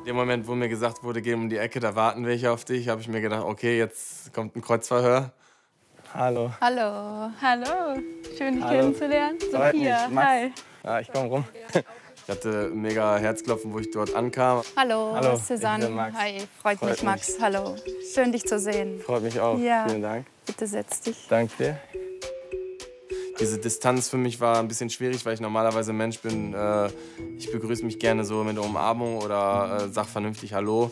dem Moment, wo mir gesagt wurde, geh um die Ecke, da warten welche auf dich, habe ich mir gedacht, okay, jetzt kommt ein Kreuzverhör. Hallo. Hallo. Hallo. Schön, dich Hallo. kennenzulernen. Freut mich, Sophia, Max. hi. Ja, ich komm rum. Ich hatte mega Herzklopfen, wo ich dort ankam. Hallo, Hallo, ich Susanne. bin Max. Hi, freut mich, Max. Hallo. Schön, dich zu sehen. Freut mich auch. Ja. Vielen Dank. Bitte setz dich. Danke dir. Diese Distanz für mich war ein bisschen schwierig, weil ich normalerweise ein Mensch bin. Ich begrüße mich gerne so mit einer Umarmung oder sag vernünftig Hallo.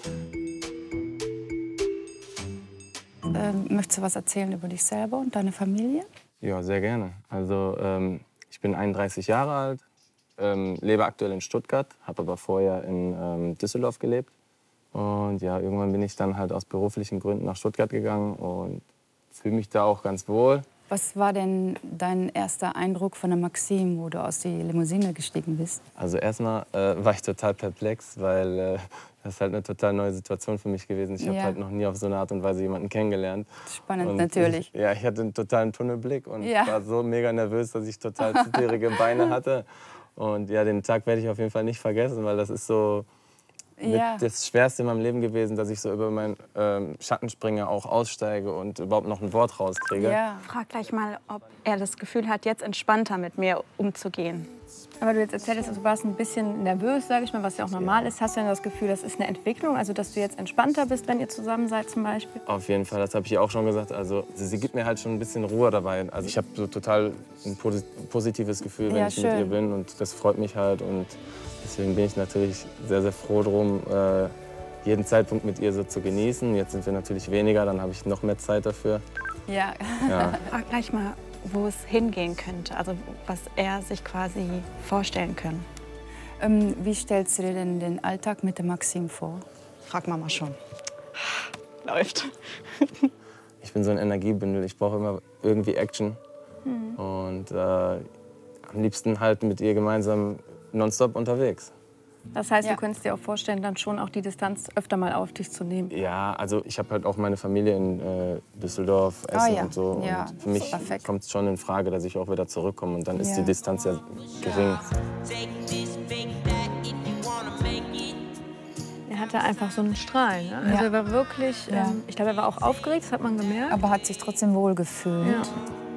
Möchtest du was erzählen über dich selber und deine Familie? Ja, sehr gerne. Also ich bin 31 Jahre alt, lebe aktuell in Stuttgart, habe aber vorher in Düsseldorf gelebt. Und ja, irgendwann bin ich dann halt aus beruflichen Gründen nach Stuttgart gegangen und fühle mich da auch ganz wohl. Was war denn dein erster Eindruck von der Maxim, wo du aus der Limousine gestiegen bist? Also erstmal war ich total perplex, weil das ist halt eine total neue Situation für mich gewesen. Ich habe halt noch nie auf so eine Art und Weise jemanden kennengelernt. Spannend, und natürlich. Ich hatte einen totalen Tunnelblick und Ja. war so mega nervös, dass ich total zittrige Beine hatte. Und ja, den Tag werde ich auf jeden Fall nicht vergessen, weil das ist so das Schwerste in meinem Leben gewesen, dass ich so über meinen Schatten springe, auch aussteige und überhaupt noch ein Wort rauskriege. Ja. Frag gleich mal, ob er das Gefühl hat, jetzt entspannter mit mir umzugehen. Aber du jetzt erzählst, du warst ein bisschen nervös, sage ich mal, was ja auch normal ist. Hast du denn das Gefühl, das ist eine Entwicklung, also dass du jetzt entspannter bist, wenn ihr zusammen seid zum Beispiel? Auf jeden Fall, das habe ich ihr auch schon gesagt. Also sie gibt mir halt schon ein bisschen Ruhe dabei. Also ich habe so total ein positives Gefühl, wenn ich mit ihr bin und das freut mich halt. Und deswegen bin ich natürlich sehr, sehr froh drum, jeden Zeitpunkt mit ihr so zu genießen. Jetzt sind wir natürlich weniger, dann habe ich noch mehr Zeit dafür. Ja. Frag gleich mal, wo es hingehen könnte, also was er sich quasi vorstellen kann. Wie stellst du dir denn den Alltag mit der Maxim vor? Frag Mama schon. Läuft. Ich bin so ein Energiebündel, ich brauche immer irgendwie Action. Und am liebsten halt mit ihr gemeinsam nonstop unterwegs. Das heißt, du könntest dir auch vorstellen, dann schon auch die Distanz öfter mal auf dich zu nehmen? Ja, also ich habe halt auch meine Familie in Düsseldorf, Essen und so. Ja, und für mich kommt es schon in Frage, dass ich auch wieder zurückkomme. Und dann ist die Distanz ja gering. Er hatte einfach so einen Strahlen. Ne? Also er war wirklich, ich glaube, er war auch aufgeregt, das hat man gemerkt. Aber hat sich trotzdem wohl gefühlt. Ja.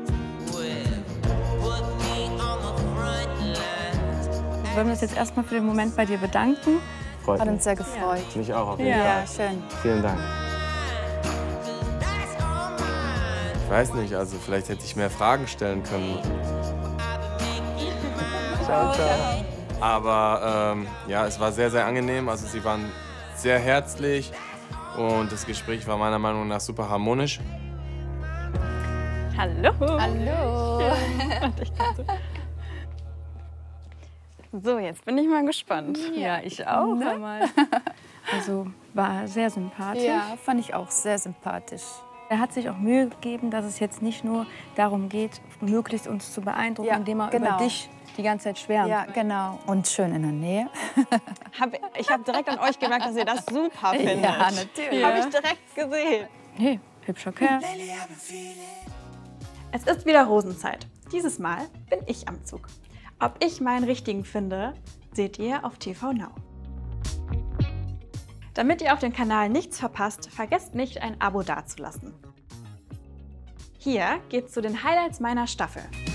Wir wollen uns jetzt erstmal für den Moment bei dir bedanken. Freut Hat mich. uns sehr gefreut. Mich auch auf jeden Fall. Ja, schön. Vielen Dank. Ich weiß nicht, also vielleicht hätte ich mehr Fragen stellen können. Ciao, ciao. Aber ja, es war sehr, sehr angenehm. Also sie waren sehr herzlich und das Gespräch war meiner Meinung nach super harmonisch. Hallo. Hallo. So, jetzt bin ich mal gespannt. Ja, ich auch. Ne? Also war sehr sympathisch. Ja, fand ich auch sehr sympathisch. Er hat sich auch Mühe gegeben, dass es jetzt nicht nur darum geht, möglichst uns zu beeindrucken, indem er über dich die ganze Zeit schwärmt. Ja, genau. Und schön in der Nähe. Ich habe direkt an euch gemerkt, dass ihr das super findet. Ja, natürlich. Habe ich direkt gesehen. Hey, hübscher Kerl. Es ist wieder Rosenzeit. Dieses Mal bin ich am Zug. Ob ich meinen richtigen finde, seht ihr auf TV Now. Damit ihr auf dem Kanal nichts verpasst, vergesst nicht, ein Abo dazulassen. Hier geht's zu den Highlights meiner Staffel.